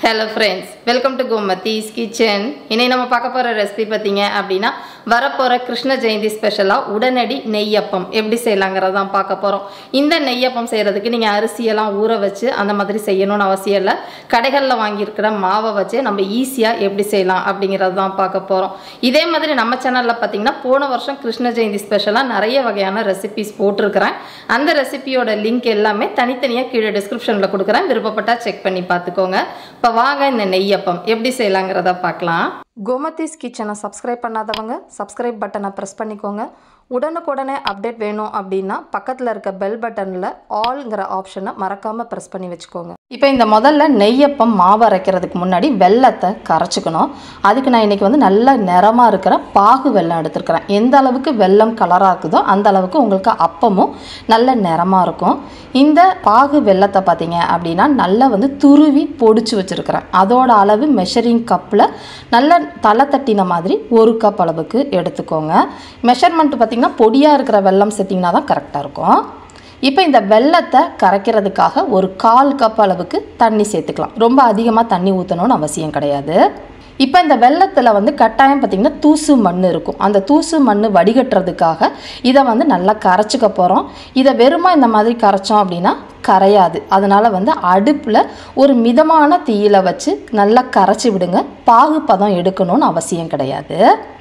Hello friends, welcome to Gomathi's kitchen. இன்னைக்கு நம்ம பார்க்க போற ரெசிபி பாத்தீங்க அப்படினா வரப்போற கிருஷ்ண ஜெயந்தி ஸ்பெஷலா உடனடி நெய்யப்பம் எப்படி செய்யலாம்ங்கறத தான் பார்க்க போறோம். இந்த நெய்யப்பம் செய்யிறதுக்கு நீங்க அரிசி எல்லாம் ஊற வச்சு அந்த மாதிரி செய்யணும்னு அவசியம் இல்ல. கடைகள்ல வாங்கி இருக்கிற மாவை வச்சு நம்ம ஈஸியா எப்படி செய்யலாம் அப்படிங்கறத தான் பார்க்க போறோம். இதே மாதிரி நம்ம சேனல்ல பாத்தீங்கன்னா போன வருஷம் கிருஷ்ண ஜெயந்தி ஸ்பெஷலா நிறைய வகையான ரெசிபீஸ் போட்டுருக்கேன். அந்த ரெசிபியோட லிங்க் எல்லாமே தனித்தனியா கீழ டிஸ்கிரிப்ஷன்ல கொடுக்கிறேன். விருப்பப்பட்டா செக் பண்ணி பாத்துக்கோங்க. இப்ப வாங்க இந்த நெய்யப்பம் எப்படி செய்யலாம்ங்கறத பார்க்கலாம். கோமதிஸ் கிச்சனை சப்ஸ்கிரைப் பண்ணாதவங்க சப்ஸ்கிரைப் பட்டனை பிரஸ் பண்ணிக்கோங்க. உடனுக்குடனே அப்டேட் வேணும் அப்படின்னா பக்கத்தில் இருக்க பெல் பட்டனில் ஆல்ங்கிற ஆப்ஷனை மறக்காமல் ப்ரெஸ் பண்ணி வச்சுக்கோங்க. இப்போ இந்த முதல்ல நெய்யப்பம் மாவு அரைக்கிறதுக்கு முன்னாடி வெல்லத்தை கரைச்சிக்கணும். அதுக்கு நான் இன்றைக்கி நல்ல நிறமாக இருக்கிற பாகு வெல்லம் எடுத்துருக்கிறேன். எந்த அளவுக்கு வெல்லம் கலராக இருக்குதோ அந்த அளவுக்கு உங்களுக்கு அப்பமும் நல்ல நிறமாக இருக்கும். இந்த பாகு வெல்லத்தை பார்த்தீங்க அப்படின்னா நல்லா துருவி பொடிச்சு வச்சுருக்கிறேன். அதோட அளவு மெஷரிங் கப்பில் நல்ல தலை தட்டின மாதிரி 1 கப் அளவுக்கு எடுத்துக்கோங்க. மெஷர்மெண்ட் பார்த்திங்கன்னா பொடியாக இருக்கிற வெல்லம் சேர்த்திங்கன்னா தான் கரெக்டாக இருக்கும். இப்போ இந்த வெல்லத்தை கரைக்கிறதுக்காக ஒரு 1/4 கப் அளவுக்கு தண்ணி சேர்த்துக்கலாம். ரொம்ப அதிகமாக தண்ணி ஊற்றணும்னு அவசியம் கிடையாது. இப்போ இந்த வெல்லத்தில் கட்டாயம் பார்த்திங்கன்னா தூசு மண் இருக்கும். அந்த தூசு மண் வடிகட்டுறதுக்காக இதை நல்லா கரைச்சிக்க போகிறோம். இதை வெறுமா இந்த மாதிரி கரைச்சோம் அப்படின்னா கரையாது. அதனால் அடுப்பில் ஒரு மிதமான தீயில வச்சு நல்லா கரைச்சி விடுங்க. பாகு பதம் எடுக்கணும்னு அவசியம் கிடையாது.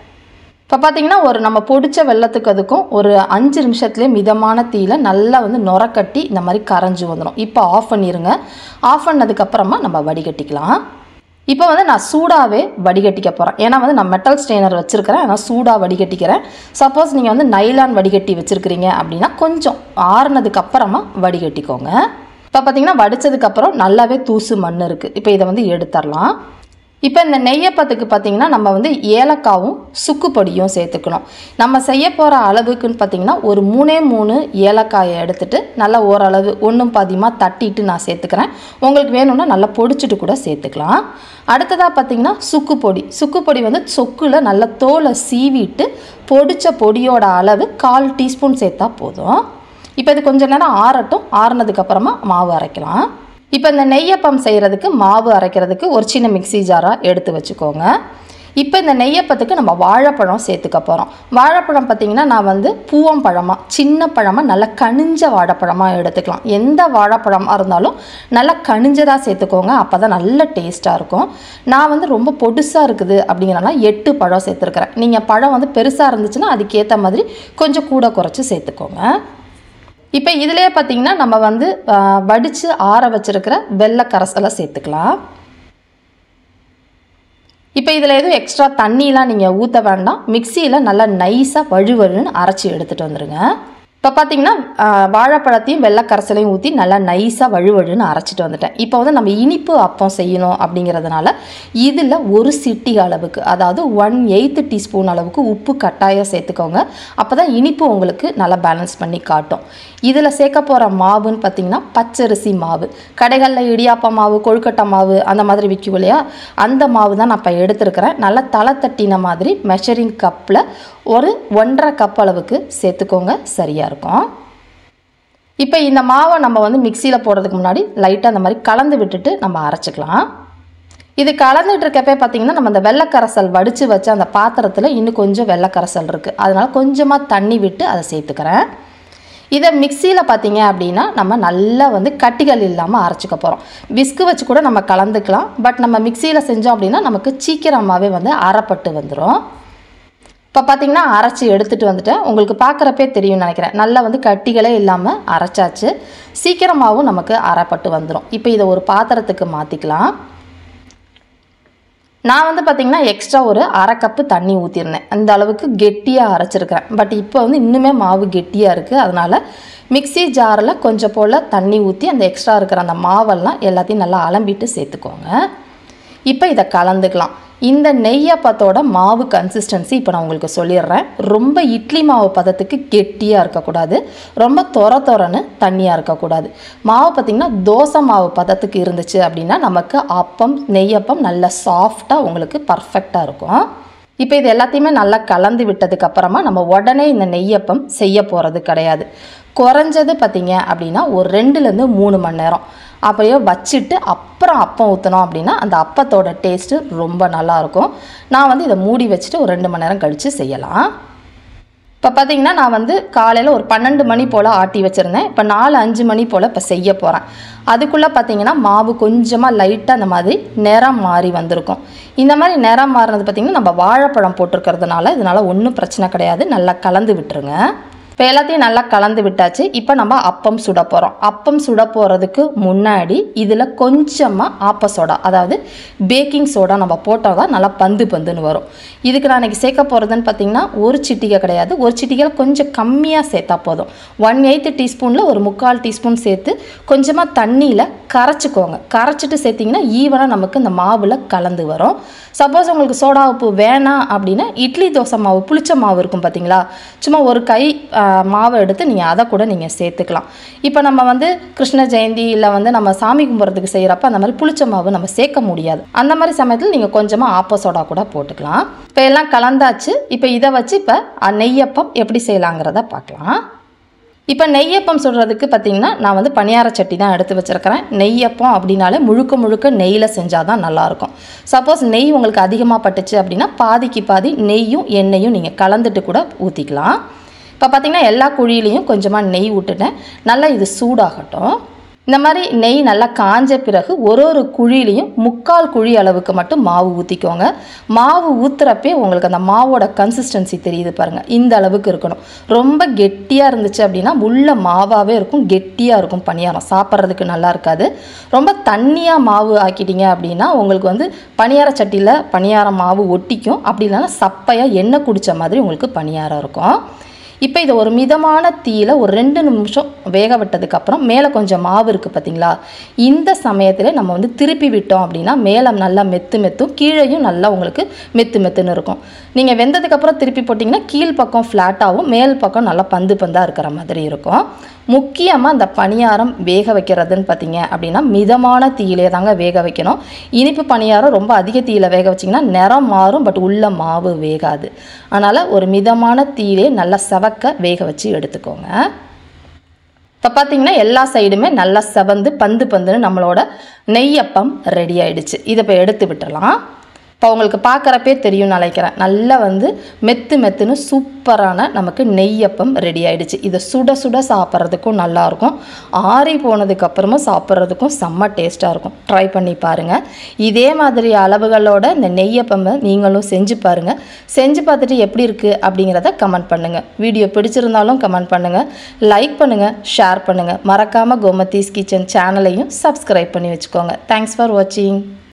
இப்போ பார்த்திங்கன்னா நம்ம பொடிச்ச வெல்லத்துக்கு அதுக்கும் ஒரு 5 நிமிஷத்துலேயே மிதமான தீயில நல்லா நுரக்கட்டி இந்த மாதிரி கரைஞ்சி வந்துடும். இப்போ ஆஃப் பண்ணிடுங்க. ஆஃப் பண்ணதுக்கப்புறமா நம்ம வடிகட்டிக்கலாம். இப்போ நான் சூடாகவே வடிகட்டிக்க போகிறேன். ஏன்னா நான் மெட்டல் ஸ்ட்ரெயினர் வச்சுருக்கிறேன். ஆனால் சூடாக வடிகட்டிக்கிறேன். சப்போஸ் நீங்கள் நைலான் வடிகட்டி வச்சுருக்கிறீங்க அப்படின்னா கொஞ்சம் ஆறுனதுக்கப்புறமா வடிகட்டிக்கோங்க. இப்போ பார்த்திங்கன்னா வடித்ததுக்கப்புறம் நல்லாவே தூசு மண் இருக்குது. இப்போ இதை எடுத்துடலாம். இப்போ இந்த நெய்யப்பத்துக்கு பார்த்திங்கன்னா நம்ம ஏலக்காவும் சுக்கு பொடியும் சேர்த்துக்கணும். நம்ம செய்ய போகிற அளவுக்குன்னு பார்த்திங்கன்னா ஒரு 3 ஏலக்காயை எடுத்துகிட்டு நல்லா ஓரளவு ஒன்றும் பாதியமாக தட்டிட்டு நான் சேர்த்துக்கிறேன். உங்களுக்கு வேணும்னா நல்லா பொடிச்சிட்டு கூட சேர்த்துக்கலாம். அடுத்ததாக பார்த்திங்கன்னா சுக்கு பொடி சொக்கில் நல்லா தோலை சீவிட்டு பொடிச்ச பொடியோட அளவு 1/4 டீஸ்பூன் சேர்த்தா போதும். இப்போ இது கொஞ்சம் நேரம் ஆறட்டும். ஆறுனதுக்கப்புறமா மாவு அரைக்கலாம். இப்போ இந்த நெய்யப்பம் செய்கிறதுக்கு மாவு அரைக்கிறதுக்கு ஒரு சின்ன மிக்ஸி ஜாராக எடுத்து வச்சுக்கோங்க. இப்போ இந்த நெய்யப்பத்துக்கு நம்ம வாழைப்பழம் சேர்த்துக்க போகிறோம். வாழைப்பழம் பார்த்திங்கன்னா நான் பூவம்பழமாக சின்ன பழமாக நல்லா கனிஞ்ச வாழைப்பழமாக எடுத்துக்கலாம். எந்த வாழைப்பழமாக இருந்தாலும் நல்லா கனிஞ்சதாக சேர்த்துக்கோங்க. அப்போ தான் நல்ல டேஸ்ட்டாக இருக்கும். நான் ரொம்ப பொடுசாக இருக்குது அப்படிங்கிறனால 8 பழம் சேர்த்துருக்குறேன். நீங்கள் பழம் பெருசாக இருந்துச்சுன்னா அதுக்கேற்ற மாதிரி கொஞ்சம் கூட குறைச்சி சேர்த்துக்கோங்க. இப்போ இதிலே பார்த்திங்கன்னா நம்ம வடித்து ஆற வச்சுருக்கிற வெள்ளை கரைசலை சேர்த்துக்கலாம். இப்போ இதில் எதுவும் எக்ஸ்ட்ரா தண்ணியெலாம் நீங்கள் ஊற்ற வேண்டாம். மிக்சியில் நல்லா நைஸாக வழுவழுன்னு அரைச்சி எடுத்துகிட்டு வந்துடுங்க. இப்போ பார்த்திங்கன்னா வாழைப்பழத்தையும் வெள்ளை கரைசலையும் ஊற்றி நல்லா நைஸாக வழுவழுன்னு அரைச்சிட்டு வந்துட்டேன். இப்போ நம்ம இனிப்பு அப்பம் செய்யணும் அப்படிங்கிறதுனால இதில் ஒரு சிட்டி அளவுக்கு, அதாவது 1/8 டீஸ்பூன் அளவுக்கு உப்பு கட்டாயம் சேர்த்துக்கோங்க. அப்போ தான் இனிப்பு உங்களுக்கு நல்லா பேலன்ஸ் பண்ணி காட்டும். இதில் சேர்க்க போகிற மாவுன்னு பார்த்திங்கன்னா பச்சரிசி மாவு. கடைகளில் இடியாப்ப மாவு, கொழுக்கட்டை மாவு அந்த மாதிரி விற்கும் இல்லையா, அந்த மாவு தான் நான் இப்போ எடுத்துருக்கிறேன். நல்லா தலை தட்டின மாதிரி மெஷரிங் கப்பில் ஒரு 1/2 கப் அளவுக்கு சேர்த்துக்கோங்க. சரியாக இருக்கும். இப்போ இந்த மாவை நம்ம மிக்சியில் போடுறதுக்கு முன்னாடி லைட்டாக அந்த மாதிரி கலந்து விட்டுட்டு நம்ம அரைச்சிக்கலாம். இது கலந்துட்டு இருக்கப்பே பார்த்திங்கன்னா நம்ம அந்த வெள்ளைக்கரைசல் வடித்து வச்ச அந்த பாத்திரத்தில் இன்னும் கொஞ்சம் வெள்ளைக்கரைசல் இருக்குது. அதனால் கொஞ்சமாக தண்ணி விட்டு அதை சேர்த்துக்கிறேன். இதை மிக்சியில் பார்த்திங்க அப்படின்னா நம்ம நல்லா கட்டிகள் இல்லாமல் அரைச்சிக்க போகிறோம். விஸ்கு வச்சு கூட நம்ம கலந்துக்கலாம். பட் நம்ம மிக்சியில் செஞ்சோம் அப்படின்னா நமக்கு சீக்கிரமாகவே அரைப்பட்டு வந்துடும். இப்போ பார்த்திங்கன்னா அரைச்சி எடுத்துகிட்டு வந்துட்டேன். உங்களுக்கு பார்க்குறப்பே தெரியும்னு நினைக்கிறேன். நல்லா கட்டிகளே இல்லாமல் அரைச்சாச்சு. சீக்கிரமாகவும் நமக்கு அரைப்பட்டு வந்துடும். இப்போ இதை ஒரு பாத்திரத்துக்கு மாற்றிக்கலாம். நான் பார்த்திங்கன்னா எக்ஸ்ட்ரா ஒரு 1/2 கப்பு தண்ணி ஊற்றிருந்தேன். அந்த அளவுக்கு கெட்டியாக அரைச்சிருக்கிறேன். பட் இப்போ இன்னுமே மாவு கெட்டியாக இருக்குது. அதனால் மிக்ஸி ஜாரில் கொஞ்சம் போல் தண்ணி ஊற்றி அந்த எக்ஸ்ட்ரா இருக்கிற அந்த மாவெல்லாம் எல்லாத்தையும் நல்லா அலம்பிட்டு சேர்த்துக்கோங்க. இப்போ இதை கலந்துக்கலாம். இந்த நெய்யப்பத்தோட மாவு கன்சிஸ்டன்சி இப்போ நான் உங்களுக்கு சொல்லிடுறேன். ரொம்ப இட்லி மாவு பதத்துக்கு கெட்டியாக இருக்கக்கூடாது, ரொம்ப தொரன்னு தண்ணியாக இருக்கக்கூடாது. மாவு பார்த்திங்கன்னா தோசை மாவு பதத்துக்கு இருந்துச்சு அப்படின்னா நமக்கு அப்பம் நெய்யப்பம் நல்லா சாஃப்டாக உங்களுக்கு பர்ஃபெக்டாக இருக்கும். இப்போ இது எல்லாத்தையுமே நல்லா கலந்து விட்டதுக்கு அப்புறமா நம்ம உடனே இந்த நெய்யப்பம் செய்ய போகிறது கிடையாது. குறைஞ்சது பார்த்தீங்க அப்படின்னா ஒரு 2 லேருந்து 3 மணி நேரம். அப்படியே வச்சுட்டு அப்புறம் அப்பம் ஊற்றணும் அப்படின்னா அந்த அப்பத்தோட டேஸ்ட்டு ரொம்ப நல்லாயிருக்கும். நான் வந்து இதை மூடி வச்சுட்டு ஒரு 2 மணி நேரம் கழித்து செய்யலாம். இப்போ பார்த்தீங்கன்னா நான் வந்து காலையில் ஒரு 12 மணி போல் ஆட்டி வச்சுருந்தேன். இப்போ 4-5 மணி போல் இப்போ செய்ய போகிறேன். அதுக்குள்ளே பார்த்தீங்கன்னா மாவு கொஞ்சமாக லைட்டாக அந்த மாதிரி நிறம் மாறி வந்திருக்கும். இந்த மாதிரி நிறம் மாறினது பார்த்திங்கன்னா நம்ம வாழைப்பழம் போட்டிருக்கிறதுனால இதனால் ஒன்றும் பிரச்சனை கிடையாது. நல்லா கலந்து விட்டுருங்க. இப்போ எல்லாத்தையும் நல்லா கலந்து விட்டாச்சு. இப்போ நம்ம அப்பம் சுட போகிறோம். அப்பம் சுட போகிறதுக்கு முன்னாடி இதில் கொஞ்சமாக ஆப்ப சோடா, அதாவது பேக்கிங் சோடா நம்ம போட்டால் தான் நல்லா பந்துன்னு வரும். இதுக்கு நான் இன்றைக்கி சேர்க்க போகிறதுன்னு பார்த்திங்கன்னா ஒரு சிட்டிகை கிடையாது, ஒரு சிட்டிகையில் கொஞ்சம் கம்மியாக சேர்த்தா போதும். 1/8 டீஸ்பூனில் ஒரு 3/4 டீஸ்பூன் சேர்த்து கொஞ்சமாக தண்ணியில் கரைச்சிக்கோங்க. கரைச்சிட்டு சேர்த்திங்கன்னா ஈவனாக நமக்கு இந்த மாவில் கலந்து வரும். சப்போஸ் உங்களுக்கு சோடா உப்பு வேணாம் அப்படின்னா இட்லி தோசை மாவு, புளிச்ச மாவு இருக்கும் பார்த்தீங்களா, சும்மா ஒரு கை மாவை எடுத்து நீங்கள் அதை கூட நீங்கள் சேர்த்துக்கலாம். இப்போ நம்ம வந்து கிருஷ்ண ஜெயந்தி இல்லை வந்து நம்ம சாமி கும்பிட்றதுக்கு செய்கிறப்ப அந்த மாதிரி புளிச்ச மாவு நம்ம சேர்க்க முடியாது. அந்த மாதிரி சமயத்தில் நீங்கள் கொஞ்சமாக ஆப்ப சோடா கூட போட்டுக்கலாம். இப்போ எல்லாம் கலந்தாச்சு. இப்போ இதை வச்சு இப்போ நெய்யப்பம் எப்படி செய்யலாங்கிறத பார்க்கலாம். இப்போ நெய்யப்பம் சுடுறதுக்கு பார்த்திங்கன்னா நான் வந்து பனியார சட்டி தான் எடுத்து வச்சுருக்கிறேன். நெய்யப்பம் அப்படின்னாலே முழுக்க நெய்யில் செஞ்சால் தான் நல்லாயிருக்கும். சப்போஸ் நெய் உங்களுக்கு அதிகமாக பட்டுச்சு அப்படின்னா பாதிக்கு பாதி நெய்யும் எண்ணெயும் நீங்கள் கலந்துட்டு கூட ஊற்றிக்கலாம். இப்போ பார்த்திங்கன்னா எல்லா குழியிலையும் கொஞ்சமாக நெய் விட்டுட்டேன். நல்லா இது சூடாகட்டும். இந்த மாதிரி நெய் நல்லா காஞ்ச பிறகு ஒரு குழியிலையும் 3/4 குழி அளவுக்கு மட்டும் மாவு ஊற்றிக்கோங்க. மாவு ஊற்றுறப்பே உங்களுக்கு அந்த மாவோட கன்சிஸ்டன்சி தெரியுது பாருங்கள், இந்த அளவுக்கு இருக்கணும். ரொம்ப கெட்டியாக இருந்துச்சு அப்படின்னா உள்ள மாவாகவே இருக்கும், கெட்டியாக இருக்கும், பணியாரம் சாப்பிட்றதுக்கு நல்லா இருக்காது. ரொம்ப தண்ணியாக மாவு ஆக்கிட்டீங்க அப்படின்னா உங்களுக்கு வந்து பணியார சட்டியில் பணியாரம் மாவு ஒட்டிக்கும். அப்படி இல்லைன்னா சப்பையாக எண்ணெய் குடித்த மாதிரி உங்களுக்கு பணியாரம் இருக்கும். இப்போ இதை ஒரு மிதமான தீயில் ஒரு 2 நிமிஷம் வேக விட்டதுக்கப்புறம் மேலே கொஞ்சம் மாவு இருக்குது பார்த்தீங்களா, இந்த சமயத்தில் நம்ம வந்து திருப்பி விட்டோம் அப்படின்னா மேலே நல்லா மெத்தும், கீழேயும் நல்லா உங்களுக்கு மெத்துன்னு இருக்கும். நீங்கள் வெந்ததுக்கப்புறம் திருப்பி போட்டிங்கன்னா கீழ் பக்கம் ஃப்ளாட்டாகவும் மேல் பக்கம் நல்லா பந்தாக இருக்கிற மாதிரி இருக்கும். முக்கியமாக இந்த பணியாரம் வேக வைக்கிறதுன்னு பார்த்தீங்க அப்படின்னா மிதமான தீயிலே தாங்க வேக வைக்கணும். இனிப்பு பணியாரம் ரொம்ப அதிக தீயில் வேக வச்சிங்கன்னா நிறம் மாறும், பட் உள்ள மாவு வேகாது. அதனால் ஒரு மிதமான தீயிலே நல்லா செவக்க வேக வச்சு எடுத்துக்கோங்க. இப்போ பார்த்தீங்கன்னா எல்லா சைடுமே நல்லா செவந்து பந்துன்னு நம்மளோட நெய்யப்பம் ரெடி ஆயிடுச்சு. இதை இப்போ எடுத்து விட்டுறலாம். இப்போ உங்களுக்கு பார்க்குறப்பே தெரியும் நினைக்கிறேன், நல்லா வந்து மெத்துன்னு சூப்பரான நமக்கு நெய்யப்பம் ரெடி ஆகிடுச்சு. இதை சுட சாப்பிட்றதுக்கும் நல்லாயிருக்கும், ஆறி போனதுக்கப்புறமும் சாப்பிட்றதுக்கும் செம்ம டேஸ்ட்டாக இருக்கும். ட்ரை பண்ணி பாருங்கள். இதே மாதிரி அளவுகளோட இந்த நெய்யப்பம் நீங்களும் செஞ்சு பாருங்கள். செஞ்சு பார்த்துட்டு எப்படி இருக்குது அப்படிங்கிறத கமெண்ட் பண்ணுங்கள். வீடியோ பிடிச்சிருந்தாலும் கமெண்ட் பண்ணுங்கள், லைக் பண்ணுங்கள், ஷேர் பண்ணுங்கள். மறக்காமல் கோமதிஸ் கிச்சன் சேனலையும் சப்ஸ்கிரைப் பண்ணி வச்சுக்கோங்க. தேங்க்ஸ் ஃபார் வாட்சிங்.